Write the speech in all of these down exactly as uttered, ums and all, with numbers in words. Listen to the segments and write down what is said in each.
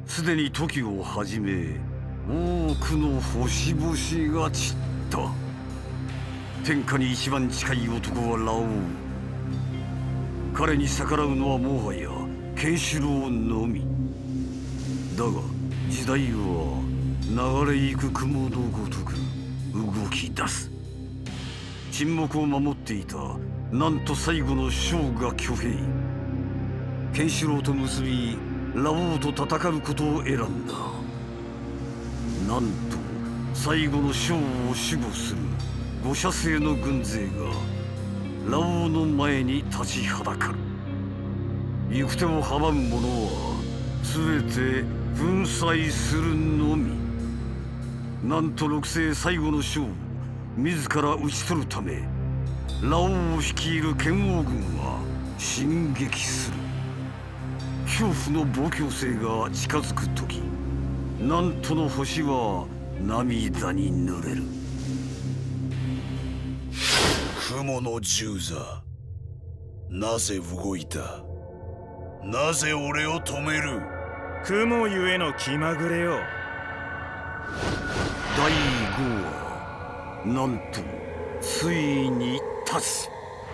すでに時をはじめ多くの星々が散った。天下に一番近い男はラオウ。彼に逆らうのはもはやケンシロウのみ。だが時代は流れゆく雲のごとく動き出す。沈黙を守っていたなんと最後の将が挙兵。ケンシロウと結びラオウと戦うことを選んだ。なんと最後の将を守護する五社星の軍勢がラオウの前に立ちはだかる。行く手を阻む者は全て粉砕するのみ。なんと六星最後の将を自ら討ち取るためラオウを率いる剣王軍は進撃する。恐怖の暴挙星が近づく時、なんとの星は涙に濡れる。 雲の十座、なぜ動いた？なぜ俺を止める？ 雲ゆえの気まぐれよ。 だいごわ、なんとついに立つ。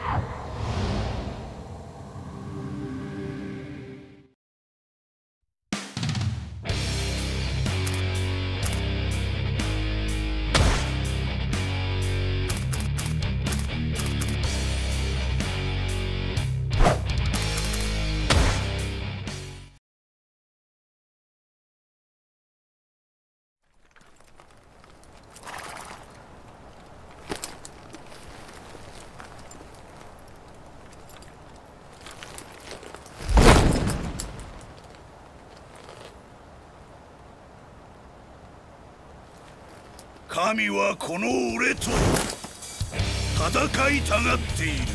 神はこの俺と戦いたがっている。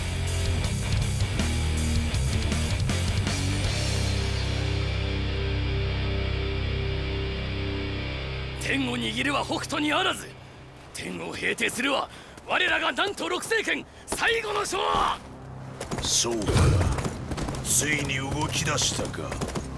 天を握るは北斗にあらず、天を平定するは我らがなんと六星剣最後の将。 そうか、ついに動き出したか。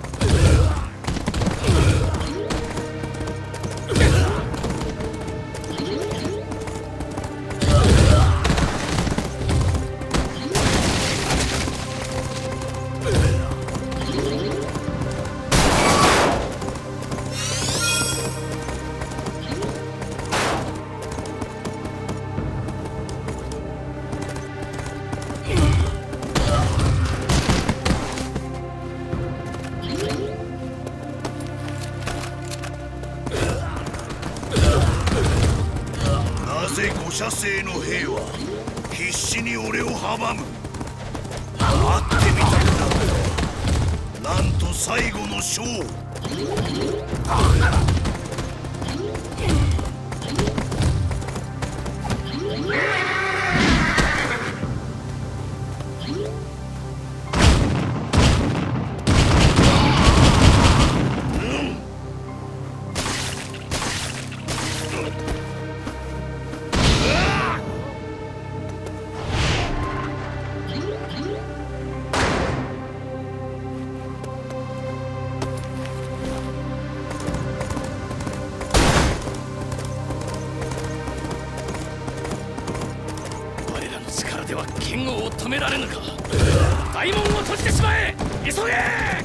五社星の兵は必死に俺を阻む。会ってみたくなった。なんと最後の将。 剣王を止められぬか。大門を閉じてしまえ。急げ。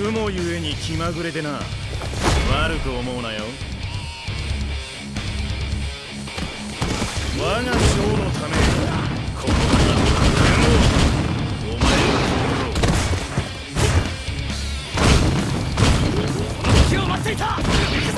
雲ゆえに気まぐれでな。悪く思うなよ。我が将のためここから雲お前のこの時を待っていた。行くぞ。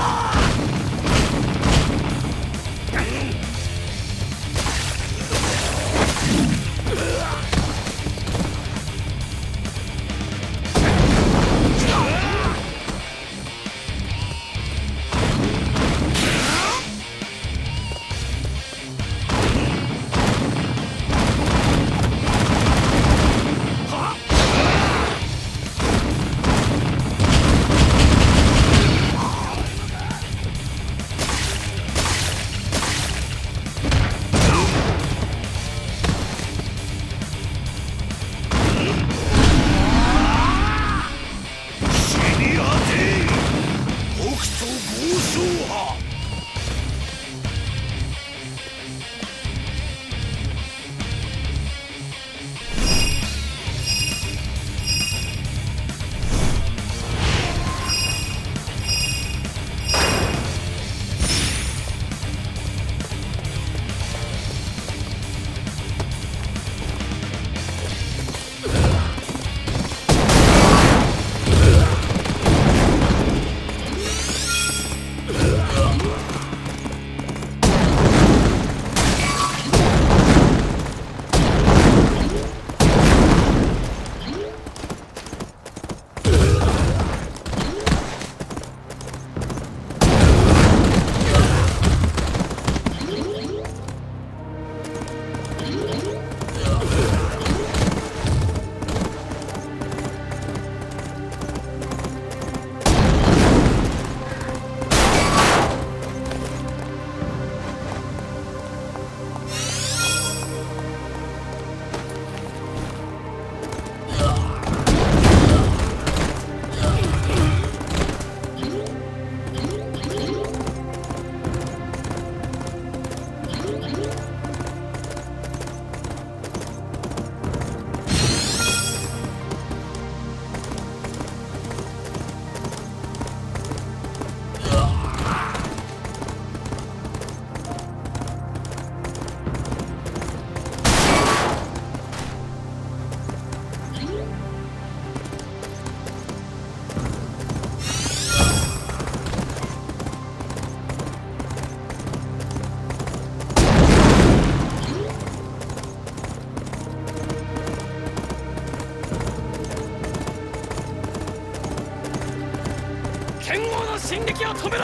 進撃を止めろ。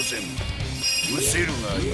せん。失せるがいい。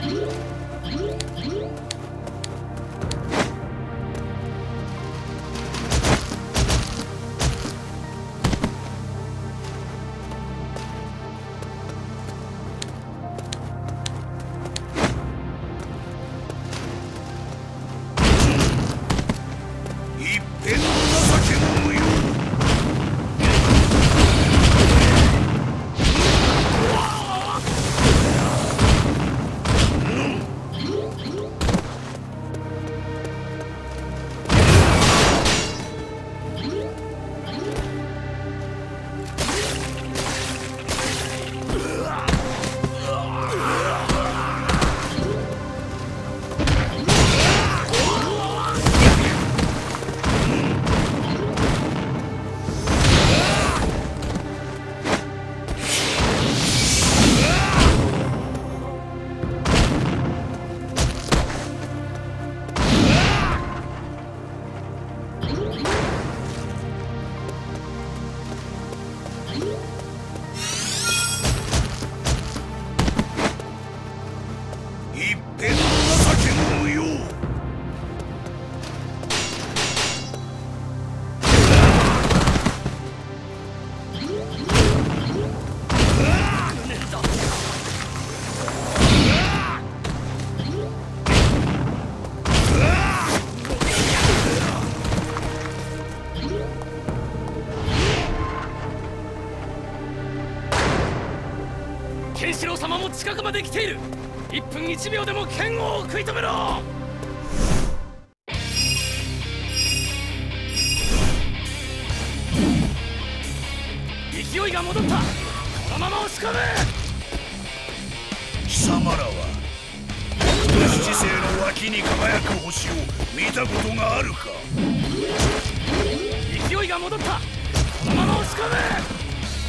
ケンシロウ様も近くまで来ている。いっぷんいちびょうでも剣を食い止めろ。勢いが戻った。このまま押し込め。 貴様らは北斗七星の脇に輝く星を見たことがあるか。 勢いが戻った。このまま押し込め。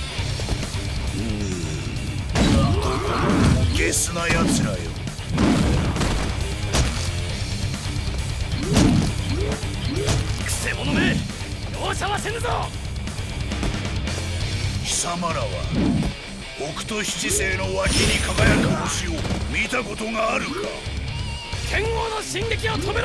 ゲスなやつらよ。 くせ者め、容赦はせぬぞ。 貴様らは北斗七星の脇に輝く星を見たことがあるか。 剣王の進撃を止めろ。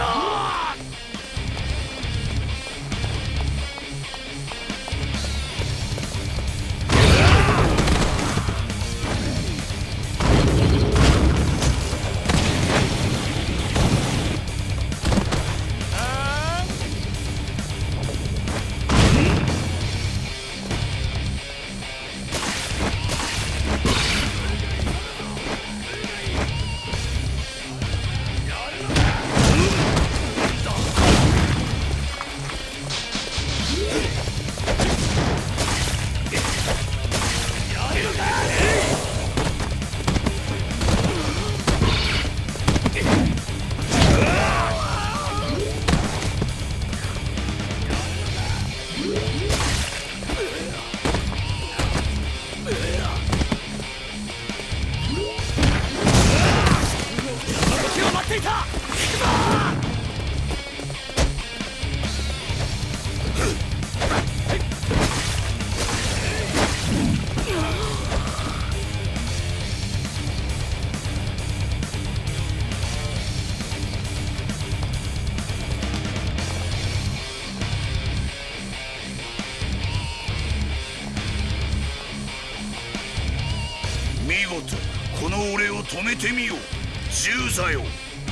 この俺を止めてみよう。ジューザよ。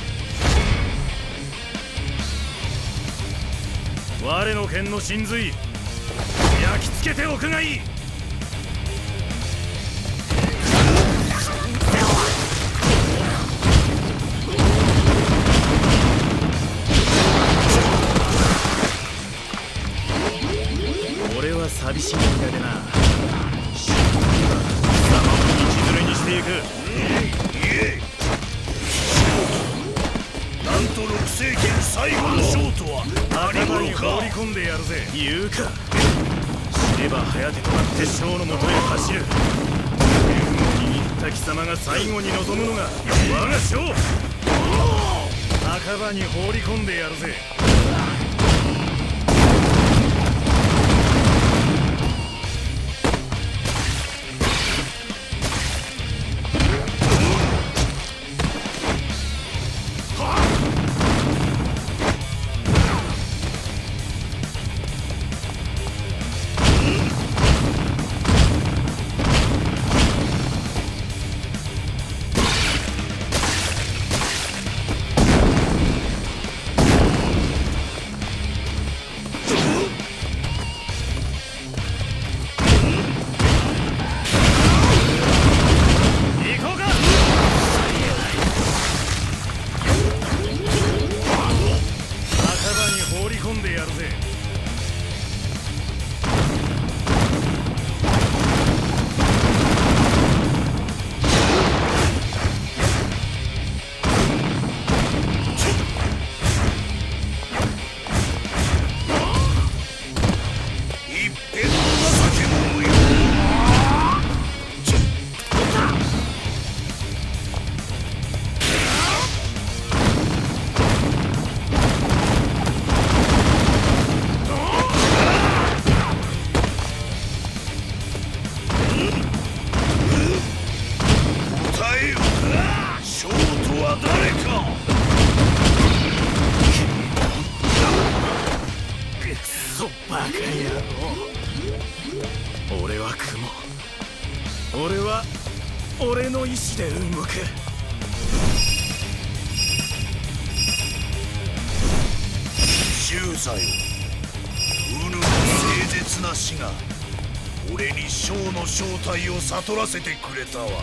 我の剣の神髄焼き付けておくがいい。俺は寂しいんだでな。貴様を道連れにしていく。 なんと六星剣最後のショートは何者か。 放り込んでやるぜ。言うか。知れば早手となって将のもとへ走る。剣を握った貴様が最後に望むのが我が将。墓場に放り込んでやるぜ。 バカ野郎。俺は雲。俺は俺の意志で動く。 ジューザよ、ウヌの誠実な死が俺にショーの正体を悟らせてくれたわ。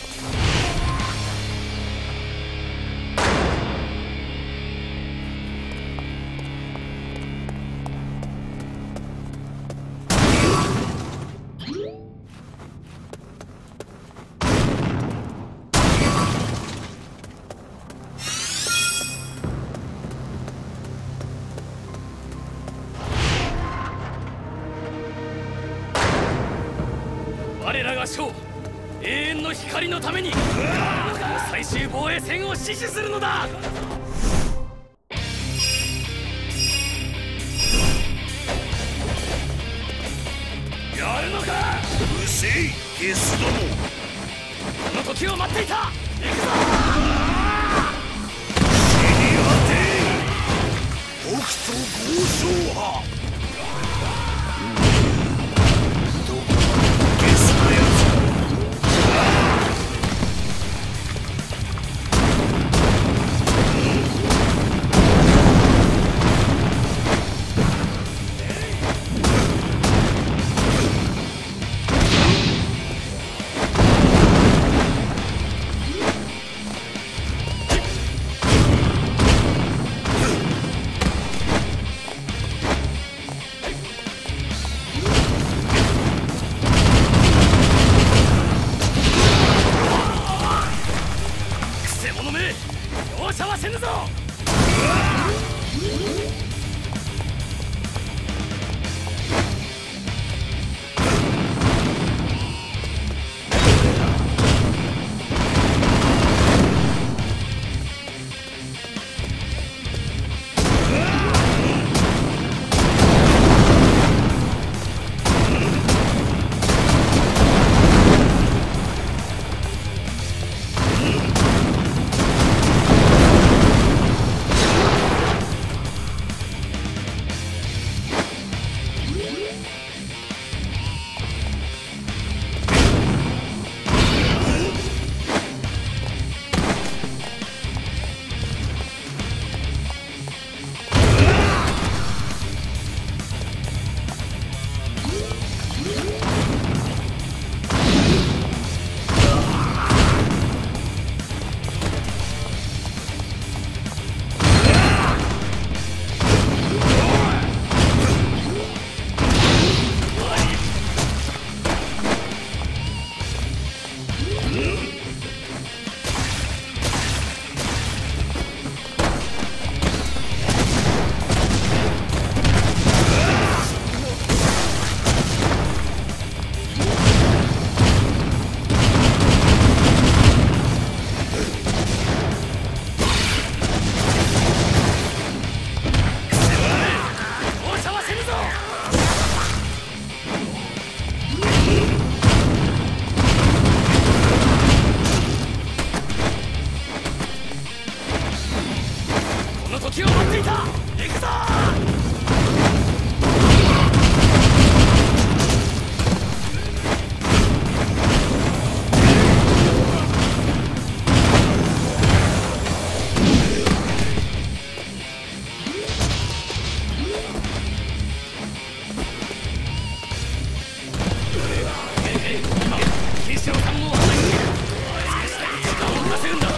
我らが将、永遠の光のために最終防衛戦を死守するのだ。やるのか。 うせいゲスども、 この時を待っていた。行くぞ。 死に果て北斗無双派。 容赦はせぬぞ。時を待っていた。行くぞ。ケンシロウさんも案内している。少しだけ時間を稼ぐんだ。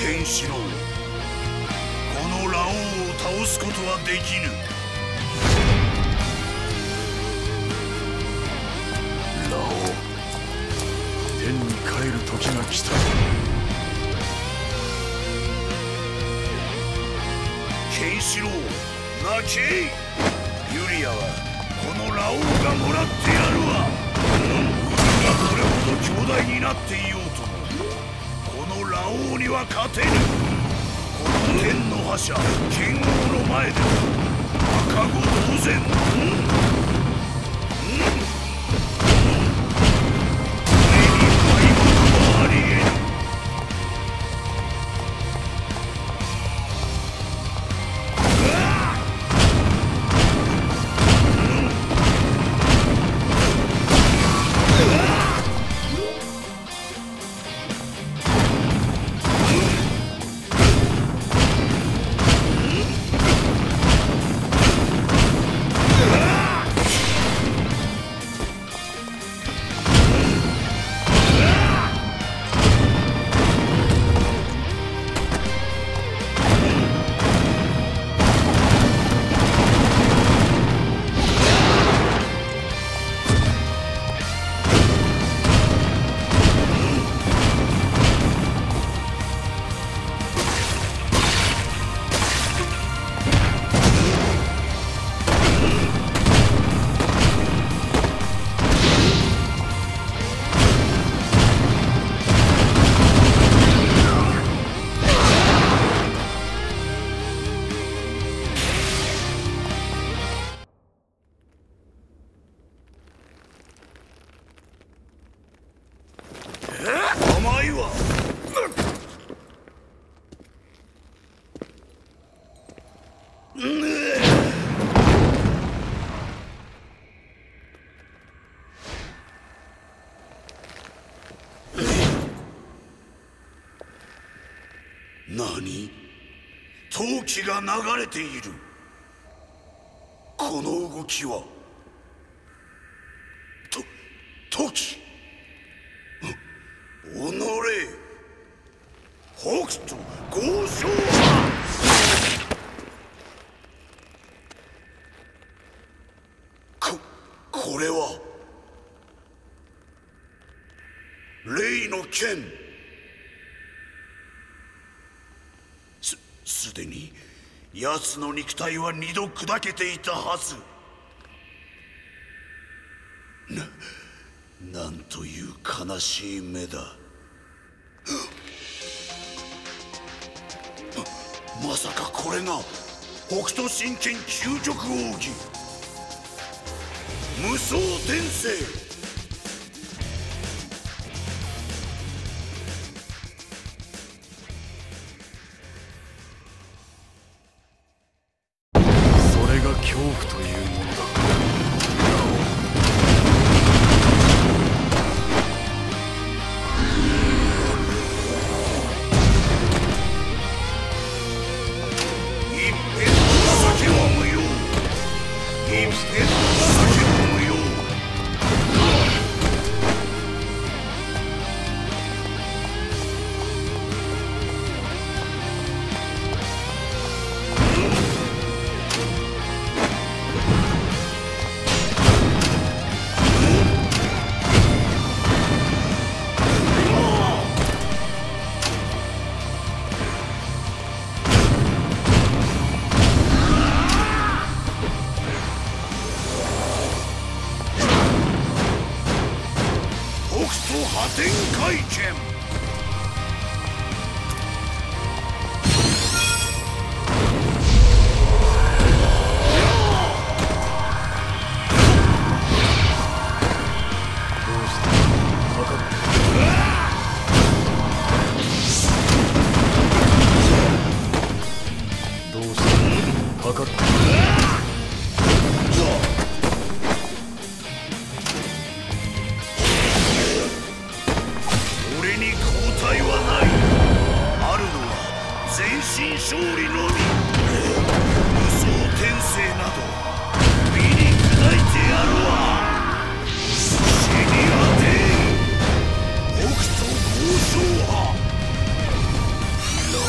ケンシロウ、このラオウを倒すことはできぬ。 ラオウ、天に帰る時が来た。 ケンシロウ、泣け。ユリアはこのラオウがもらってやるわ。がどれほど強大になっていようとも、このラオウには勝てぬ。この天の覇者剣王の前では赤子同然。うんうん何？陶器が流れている。この動きはと陶器。おのれ北斗無双。ここれは霊の剣。すすでに奴の肉体は二度砕けていたはず。な、なんという悲しい目だ。ま、まさかこれが北斗神拳究極奥義無双転生。 恐怖というものだ。 一片の酒は無用。一片の酒は無用。破天回剣。 どうしたかかって勝利のみ。無双転生など身に砕いてやるわ。死に果て北斗無双派ラ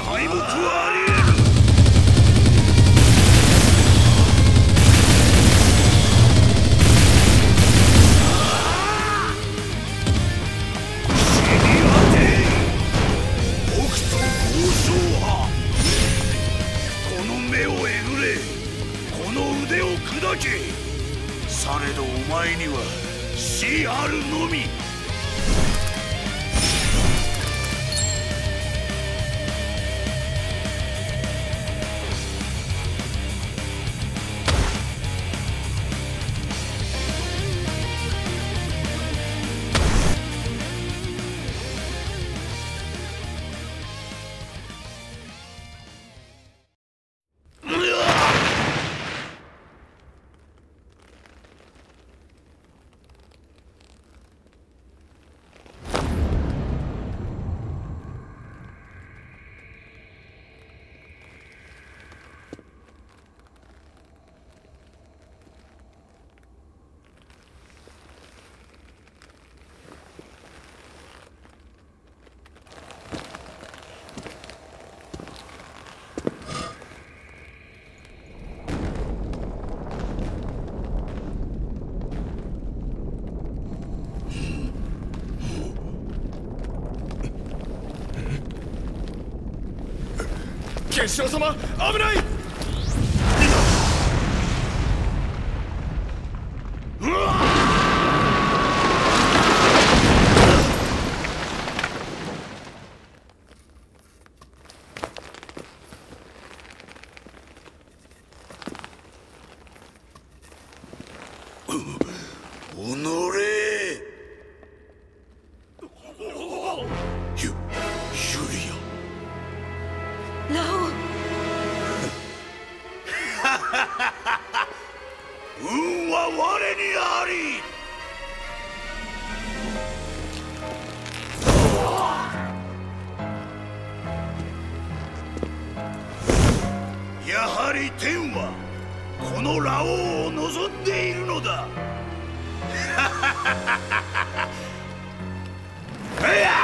敗北はありえる。されどお前には死あるのみ。 ケンシロウ様、危ない！うわおのれゆ、ゆりやラオウ。 運は我にあり。やはり天はこのラオウを望んでいるのだ。いや